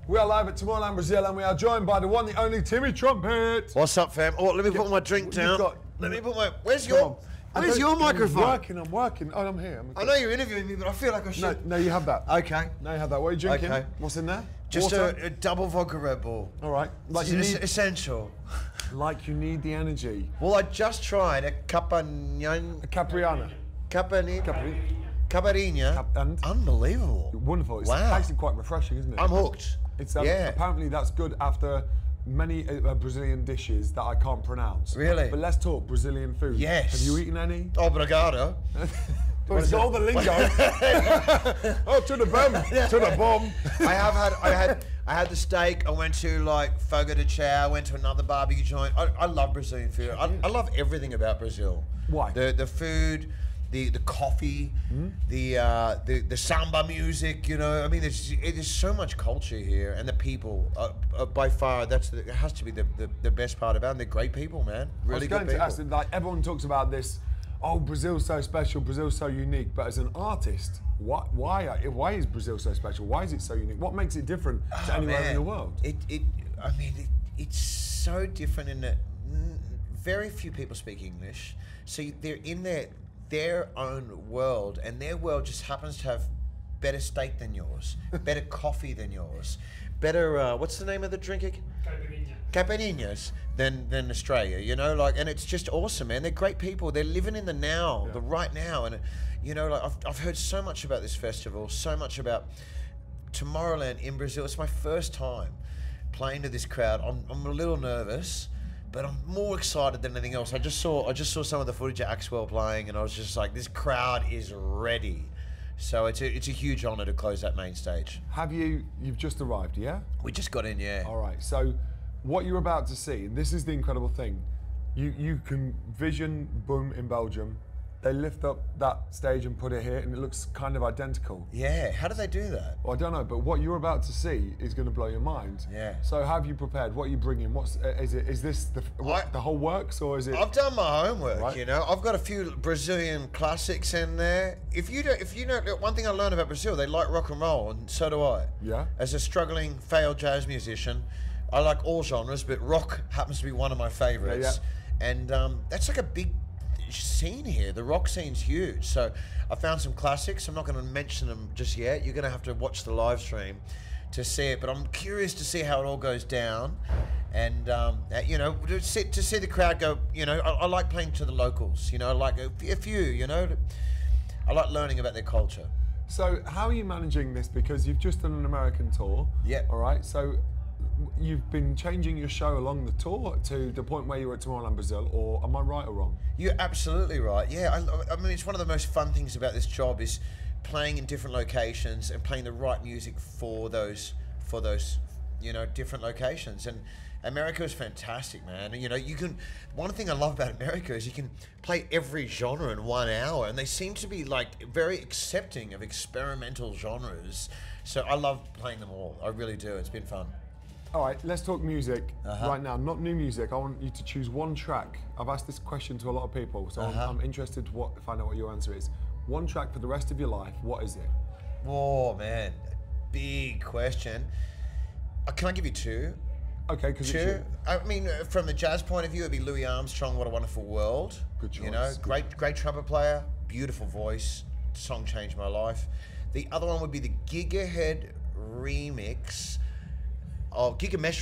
We are live at Tomorrowland, Brazil, and we are joined by the one, the only Timmy Trumpet. What's up, fam? Oh, let me put my drink down. Let me put my. Where's your microphone? I'm working. Oh, I'm here. I know you're interviewing me, but I feel like I should. No, you have that. Okay. No, you have that. What are you drinking? Okay. What's in there? Just a double vodka Red Bull. All right. Like you need essential. Like you need the energy. Well, I just tried a Capriana. Caipirinha. And? Unbelievable. Wonderful. It's Wow. actually quite refreshing, isn't it? I'm hooked. It's yeah. Apparently that's good after many Brazilian dishes that I can't pronounce. Really? But let's talk Brazilian food. Yes. Have you eaten any? Obrigado. Well, it's all the lingo. Oh, to the bum, to the bomb. I had the steak. I went to like Fogo de Chao. I went to another barbecue joint. I love Brazilian food. I love everything about Brazil. Why? The food, the coffee, the samba music. You know, I mean, there's so much culture here, and the people. By far, it has to be the best part about them. They're great people, man. Really good people. I was going to ask, like everyone talks about this. Oh, Brazil's so special, Brazil's so unique. But as an artist, why is Brazil so special? Why is it so unique? What makes it different to anywhere in the world? It's so different in that very few people speak English. So they're in their own world, and their world just happens to have better steak than yours, better coffee than yours, better, what's the name of the drink again? Caipirinhas than Australia, you know, like, and it's just awesome, man. They're great people. They're living in the now, the right now, and you know, like I've heard so much about this festival, so much about Tomorrowland in Brazil. It's my first time playing to this crowd. I'm a little nervous, but I'm more excited than anything else. I just saw some of the footage of Axwell playing, and I was just like, this crowd is ready. So it's a huge honor to close that main stage. You've just arrived, yeah? We just got in, yeah. All right, so what you're about to see, and this is the incredible thing, you can vision Boom in Belgium. They lift up that stage and put it here, and it looks kind of identical. Yeah, how do they do that? Well, I don't know, but what you're about to see is going to blow your mind. Yeah. So have you prepared? What are you bringing? Is this the whole works, or is it? I've done my homework, right? You know. I've got a few Brazilian classics in there. If you don't, one thing I learned about Brazil, they like rock and roll, and so do I. Yeah. As a struggling, failed jazz musician, I like all genres, but rock happens to be one of my favorites. Yeah. And that's like a big scene here. The rock scene's huge. So I found some classics. I'm not going to mention them just yet. You're going to have to watch the live stream to see it. But I'm curious to see how it all goes down, and you know, to see the crowd go. You know, I like playing to the locals. You know, like a few. You know, I like learning about their culture. So how are you managing this? Because you've just done an American tour. Yeah. All right. So you've been changing your show along the tour to the point where you were at Tomorrowland Brazil, or am I right or wrong? You're absolutely right. Yeah, I mean, it's one of the most fun things about this job is playing in different locations and playing the right music for those, you know, different locations. And America is fantastic, man. And, you know, one thing I love about America is you can play every genre in 1 hour, and they seem to be like very accepting of experimental genres. So I love playing them all. I really do. It's been fun. All right, let's talk music right now. Not new music. I want you to choose one track. I've asked this question to a lot of people, so I'm interested to find out what your answer is. One track for the rest of your life. What is it? Oh man, big question. Can I give you two? Okay, because two. I mean, from the jazz point of view, it'd be Louis Armstrong. What a Wonderful World. Good choice. You know, great trumpet player, beautiful voice. Song changed my life. The other one would be the Gigahead remix. Gigamesh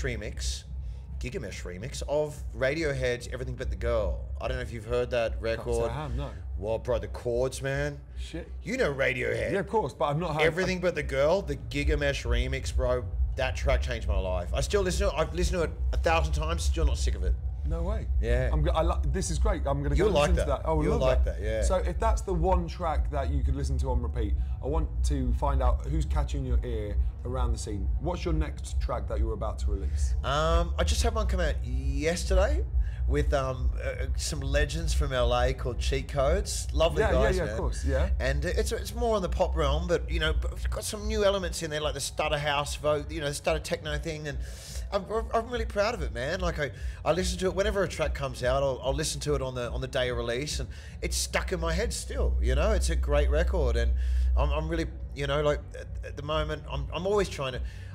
remix of Radiohead's Everything But the Girl. I don't know if you've heard that record. I have, no. Well, bro, the chords, man. Shit. You know Radiohead. Yeah, of course, but I've not heard Everything But the Girl, the Gigamesh remix, bro. That track changed my life. I still listen to it. I've listened to it 1,000 times, still not sick of it. No way. Yeah. This is great. I'm going to go listen to that. Oh, you'll like that, yeah. So if that's the one track that you could listen to on repeat, I want to find out who's catching your ear around the scene. What's your next track that you're about to release? I just had one come out yesterday with some legends from LA called Cheat Codes. Lovely guys, man. Of course, yeah. And it's more on the pop realm, but you know, it's got some new elements in there, like the Stutter House vote, you know, the Stutter Techno thing, and I'm really proud of it, man. Like I listen to it whenever a track comes out. I'll listen to it on the day of release, and it's stuck in my head still. You know, it's a great record, and I'm really, you know, like at the moment, I'm always trying to.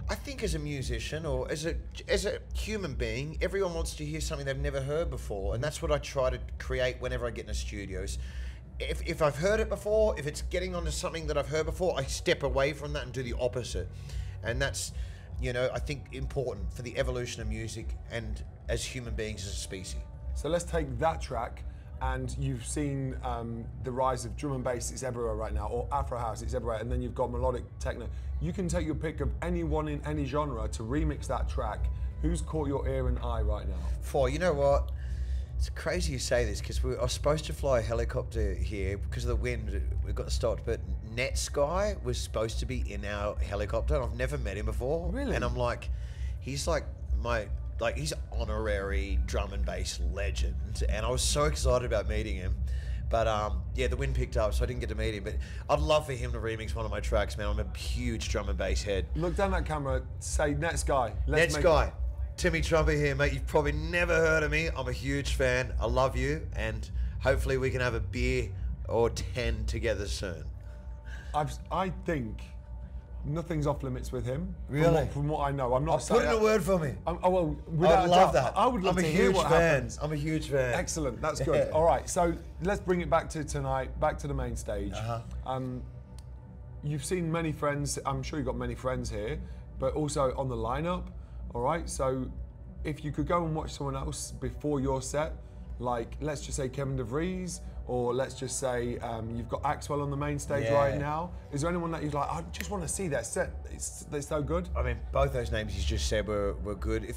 I think as a musician or as a human being, everyone wants to hear something they've never heard before, and that's what I try to create whenever I get in the studios. If I've heard it before, if it's getting onto something that I've heard before, I step away from that and do the opposite, and that's, you know, I think important for the evolution of music and as human beings as a species. So let's take that track. And you've seen the rise of drum and bass, it's everywhere right now, or Afro house, it's everywhere, and then you've got melodic techno. You can take your pick of anyone in any genre to remix that track. Who's caught your ear and eye right now? You know what? It's crazy you say this, because we are supposed to fly a helicopter here because of the wind. We got stopped, but Netsky was supposed to be in our helicopter, and I've never met him before. Really? And I'm like, he's like he's honorary drum and bass legend, and I was so excited about meeting him. But yeah, the wind picked up, so I didn't get to meet him. But I'd love for him to remix one of my tracks, man. I'm a huge drum and bass head. Look down that camera, say Netsky. Netsky, Timmy Trumpet here, mate. You've probably never heard of me. I'm a huge fan. I love you, and hopefully we can have a beer or 10 together soon. I think nothing's off limits with him. Really? From what I know. I'm not Put in a word for me. Well, I love that. I would love to hear what happens. I'm a huge fan. Excellent, that's good. All right, so let's bring it back to tonight, back to the main stage. You've seen many friends, I'm sure you've got many friends here, but also on the lineup, all right? So if you could go and watch someone else before your set, like let's just say Kevin DeVries, or let's just say you've got Axwell on the main stage right now. Is there anyone that you're like, I just want to see that set? They're so good. I mean, both those names you just said were good.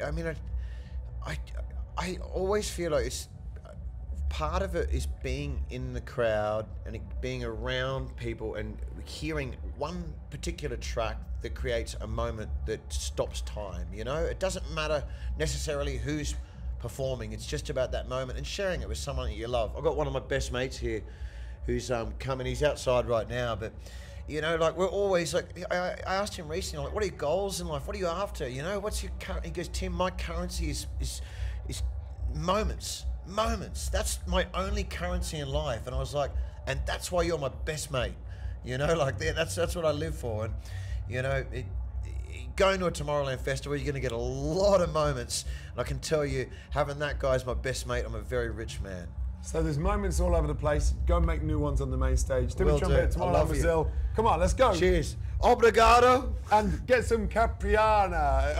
I always feel like it's part of it is being in the crowd and being around people and hearing one particular track that creates a moment that stops time. You know, it doesn't matter necessarily who's performing, it's just about that moment and sharing it with someone that you love. I've got one of my best mates here who's coming, he's outside right now, but you know, like we're always like, I asked him recently, like, what are your goals in life? What are you after? You know, what's your current? He goes, Tim, my currency is moments. That's my only currency in life. And I was like, and that's why you're my best mate. You know, like that's what I live for. And you know, going to a Tomorrowland festival, you're going to get a lot of moments. And I can tell you, having that guy as my best mate, I'm a very rich man. So there's moments all over the place. Go and make new ones on the main stage. Timmy Trumpet, Tomorrowland Brazil. Come on, let's go. Cheers. Obrigado. And get some Capriana.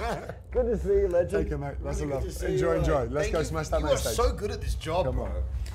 Good to see you, legend. Take care, mate. That's a love. Enjoy. Let's go smash that main stage. You are so good at this job, Come bro. on.